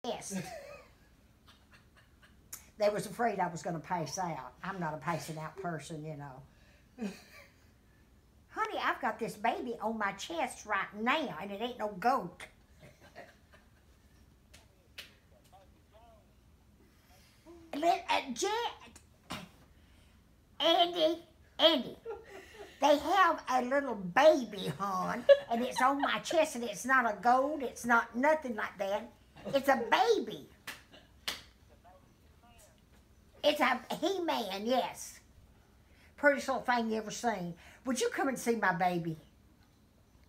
chest. They was afraid I was going to pass out. I'm not a passing out person, you know. Honey, I've got this baby on my chest right now, and it ain't no goat. Andy, they have a little baby, hon, and it's on my chest, and it's not a goat, it's not nothing like that. It's a baby. It's a He-Man, yes. Prettiest little thing you ever seen. Would you come and see my baby?